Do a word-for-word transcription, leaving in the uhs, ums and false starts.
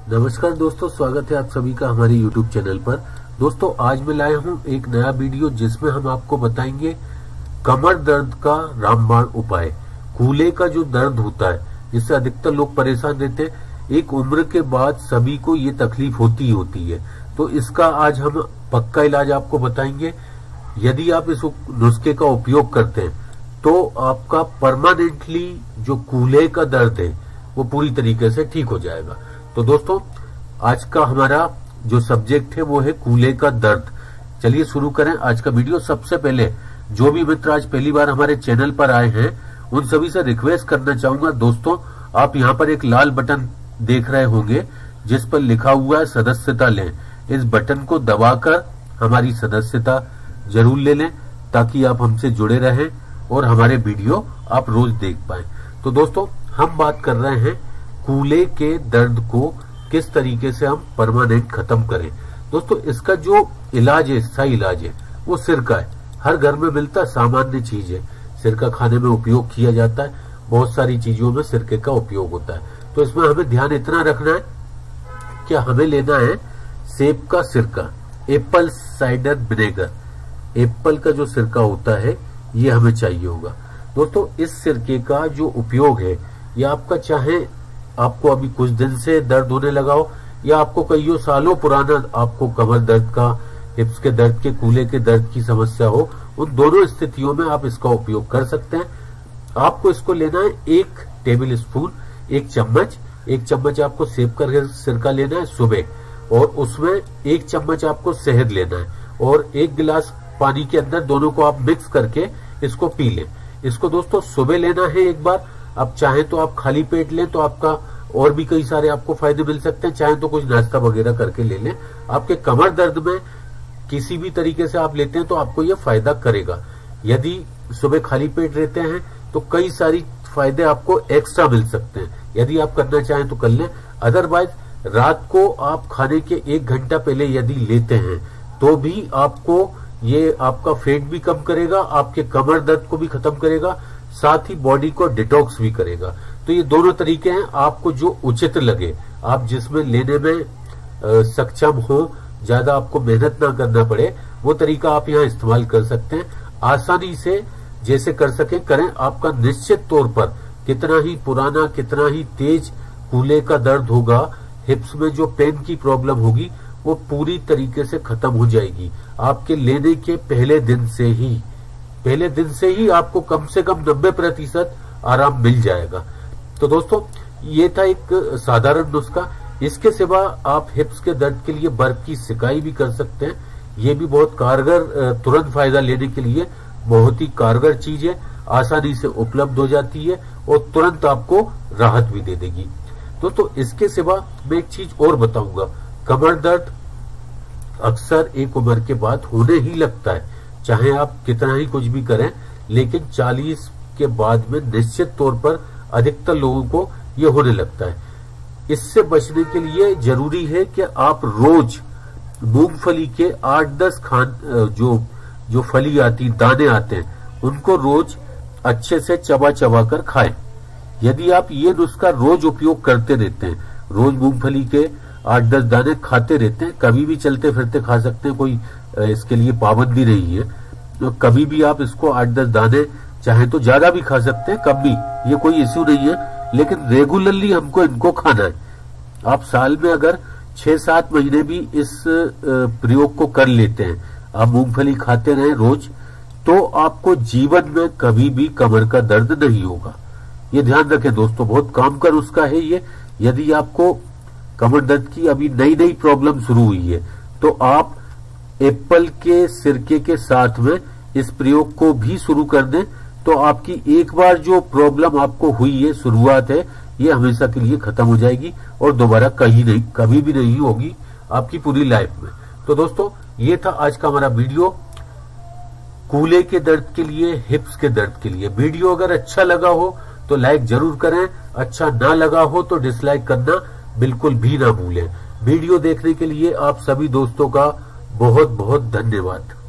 नमस्कार दोस्तों, स्वागत है आप सभी का हमारे यूट्यूब चैनल पर। दोस्तों आज मैं लाया हूं एक नया वीडियो जिसमें हम आपको बताएंगे कमर दर्द का रामबाण उपाय। कूल्हे का जो दर्द होता है जिससे अधिकतर लोग परेशान रहते हैं, एक उम्र के बाद सभी को ये तकलीफ होती ही होती है। तो इसका आज हम पक्का इलाज आपको बताएंगे। यदि आप इस नुस्खे का उपयोग करते हैं तो आपका परमानेंटली जो कूल्हे का दर्द है वो पूरी तरीके से ठीक हो जाएगा। तो दोस्तों आज का हमारा जो सब्जेक्ट है वो है कूल्हे का दर्द। चलिए शुरू करें आज का वीडियो। सबसे पहले जो भी मित्र आज पहली बार हमारे चैनल पर आए हैं उन सभी से रिक्वेस्ट करना चाहूंगा, दोस्तों आप यहाँ पर एक लाल बटन देख रहे होंगे जिस पर लिखा हुआ है सदस्यता लें। इस बटन को दबाकर हमारी सदस्यता जरूर ले लें ताकि आप हमसे जुड़े रहें और हमारे वीडियो आप रोज देख पाएं। तो दोस्तों हम बात कर रहे हैं कूल्हे के दर्द को किस तरीके से हम परमानेंट खत्म करें। दोस्तों इसका जो इलाज है, सही इलाज है, वो सिरका है। हर घर में मिलता, सामान्य चीज है। सिरका खाने में उपयोग किया जाता है, बहुत सारी चीजों में सिरके का उपयोग होता है। तो इसमें हमें ध्यान इतना रखना है कि हमें लेना है सेब का सिरका, एप्पल साइडर विनेगर। एप्पल का जो सिरका होता है ये हमें चाहिए होगा। दोस्तों इस सिरके का जो उपयोग है ये आपका, चाहे आपको अभी कुछ दिन से दर्द होने लगा हो या आपको कईयों सालों पुराना आपको कमर दर्द का, हिप्स के दर्द के, कूल्हे के दर्द की समस्या हो, उन दोनों स्थितियों में आप इसका उपयोग कर सकते हैं। आपको इसको लेना है एक टेबल स्पून, एक चम्मच, एक चम्मच आपको सेब का सिरका लेना है सुबह, और उसमें एक चम्मच आपको शहद लेना है और एक गिलास पानी के अंदर दोनों को आप मिक्स करके इसको पी लें। इसको दोस्तों सुबह लेना है एक बार। आप चाहें तो आप खाली पेट लें तो आपका और भी कई सारे आपको फायदे मिल सकते हैं। चाहें तो कुछ नाश्ता वगैरह करके ले लें। आपके कमर दर्द में किसी भी तरीके से आप लेते हैं तो आपको ये फायदा करेगा। यदि सुबह खाली पेट रहते हैं तो कई सारी फायदे आपको एक्स्ट्रा मिल सकते हैं। यदि आप करना चाहें तो कर लें, अदरवाइज रात को आप खाने के एक घंटा पहले यदि लेते हैं तो भी आपको ये आपका फैट भी कम करेगा, आपके कमर दर्द को भी खत्म करेगा, साथ ही बॉडी को डिटॉक्स भी करेगा। तो ये दोनों तरीके हैं, आपको जो उचित लगे, आप जिसमें लेने में आ, सक्षम हो, ज्यादा आपको मेहनत ना करना पड़े, वो तरीका आप यहाँ इस्तेमाल कर सकते हैं। आसानी से जैसे कर सके करें। आपका निश्चित तौर पर कितना ही पुराना, कितना ही तेज कूल्हे का दर्द होगा, हिप्स में जो पेन की प्रॉब्लम होगी वो पूरी तरीके से खत्म हो जाएगी। आपके लेने के पहले दिन से ही पहले दिन से ही आपको कम से कम नब्बे प्रतिशत आराम मिल जाएगा। तो दोस्तों ये था एक साधारण नुस्खा। इसके सिवा आप हिप्स के दर्द के लिए बर्फ की सिकाई भी कर सकते हैं। ये भी बहुत कारगर, तुरंत फायदा लेने के लिए बहुत ही कारगर चीज है। आसानी से उपलब्ध हो जाती है और तुरंत आपको राहत भी दे देगी। दोस्तों इसके सिवा मैं एक चीज और बताऊंगा। कमर दर्द अक्सर एक उम्र के बाद होने ही लगता है, चाहे आप कितना ही कुछ भी करें, लेकिन चालीस के बाद में निश्चित तौर पर अधिकतर लोगों को ये होने लगता है। इससे बचने के लिए जरूरी है कि आप रोज मूंगफली के आठ दस खान जो जो फली आती, दाने आते हैं, उनको रोज अच्छे से चबा चबा कर खाएं। यदि आप ये नुस्खा रोज उपयोग करते रहते हैं, रोज मूंगफली के आठ दस दाने खाते रहते हैं, कभी भी चलते फिरते खा सकते हैं, कोई इसके लिए पाबंदी नहीं है। तो कभी भी आप इसको आठ दस दाने, चाहे तो ज्यादा भी खा सकते हैं, कम भी, ये कोई इश्यू नहीं है, लेकिन रेगुलरली हमको इनको खाना है। आप साल में अगर छह सात महीने भी इस प्रयोग को कर लेते हैं, आप मूंगफली खाते रहे रोज, तो आपको जीवन में कभी भी कमर का दर्द नहीं होगा। ये ध्यान रखें दोस्तों, बहुत काम का नुस्खा है ये। यदि आपको कमर दर्द की अभी नई नई प्रॉब्लम शुरू हुई है तो आप एप्पल के सिरके के साथ में इस प्रयोग को भी शुरू कर दें, तो आपकी एक बार जो प्रॉब्लम आपको हुई है, शुरुआत है, ये हमेशा के लिए खत्म हो जाएगी और दोबारा कहीं नहीं, कभी भी नहीं होगी आपकी पूरी लाइफ में। तो दोस्तों ये था आज का हमारा वीडियो कूल्हे के दर्द के लिए, हिप्स के दर्द के लिए। वीडियो अगर अच्छा लगा हो तो लाइक जरूर करें, अच्छा ना लगा हो तो डिसलाइक करना बिल्कुल भी ना भूलें। वीडियो देखने के लिए आप सभी दोस्तों का बहुत बहुत धन्यवाद।